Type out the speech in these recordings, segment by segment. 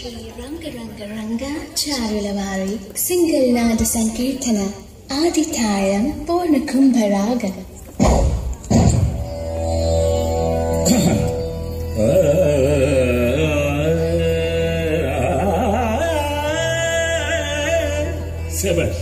శ్రీ రంగ రంగ రంగాచార్యుల వారి సింగిల్ నాద సంకీర్తన ఆదితాళం పూర్ణ కుంభరాగం. శభాష్.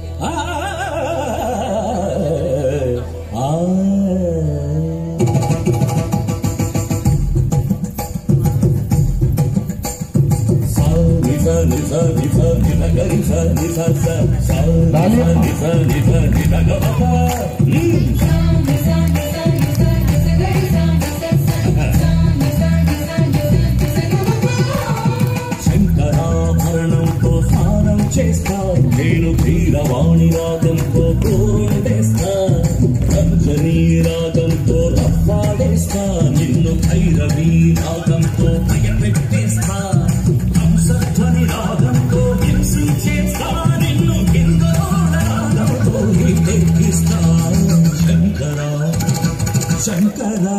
శంకరాభరణంతో స్నానం చేస్తా, నేను ధీరవాణి రాగంతో గోరుండేస్తా, రంజనీ రాగంతో రప్పాడేస్తా, నిన్ను భైరవీ రాగంతో భయపెట్టేస్తా, హంసధ్వని రాగంతో హింసించేస్తా, నిన్ను కిందోడ రాగంతో ఎక్కిస్తా. శంకరా శంకరా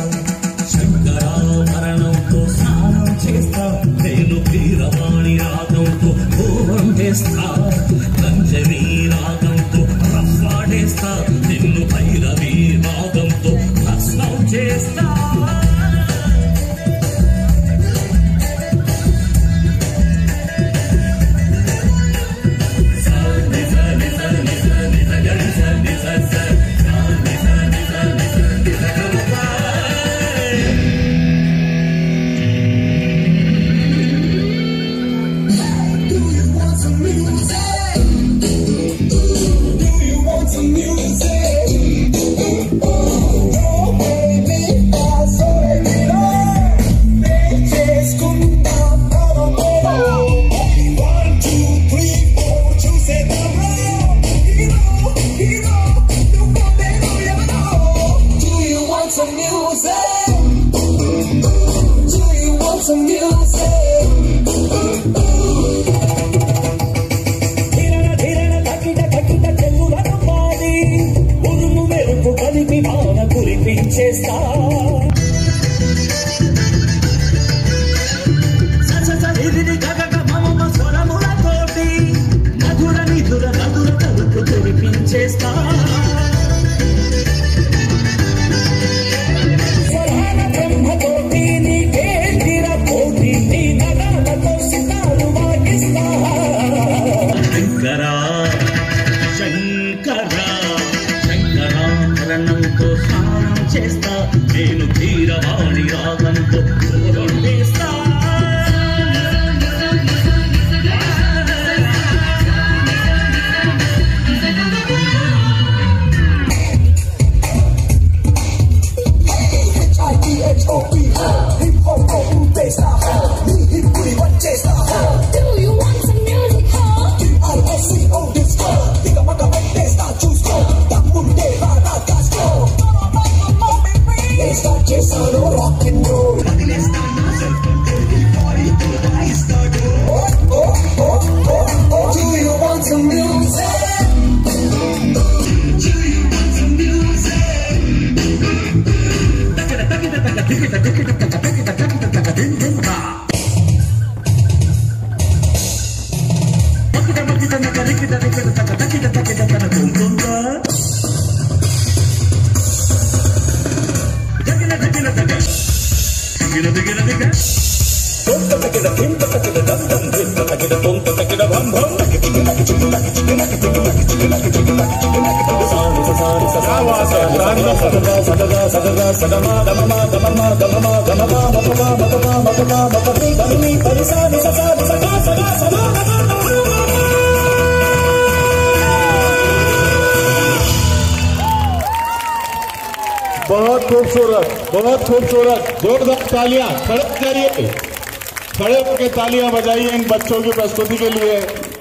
శంకరాభరణంతో స్నానం చేస్తా, నేను ధీరవాణి రాగంతో పూర్వం చేస్తా, రంజనీ రాగంతో రఫాడేస్తా, నిన్ను భైరవీ రాగంతో భస్మం చేస్తా. కురిపించేస్తా స్వరములతోటి మధుర నిధుర మధుర కలుపు కురిపించేస్తా. స్వరాన బ్రహ్మతోటి నీకే పోటీ, నీ నగాలతో సితారు వాగిస్తా. శంకరా శంకరా శంకరాభరణంతో స్నానం చేస్తా, నేను ధీరవాణి రాగంతో గోరుండేస్తా. बहुत खूबसूरत, बहुत खूबसूरत. जोरदार तालियां. खड़े करिए, खड़े होकर तालियां बजाइए इन बच्चों की प्रस्तुति के लिए.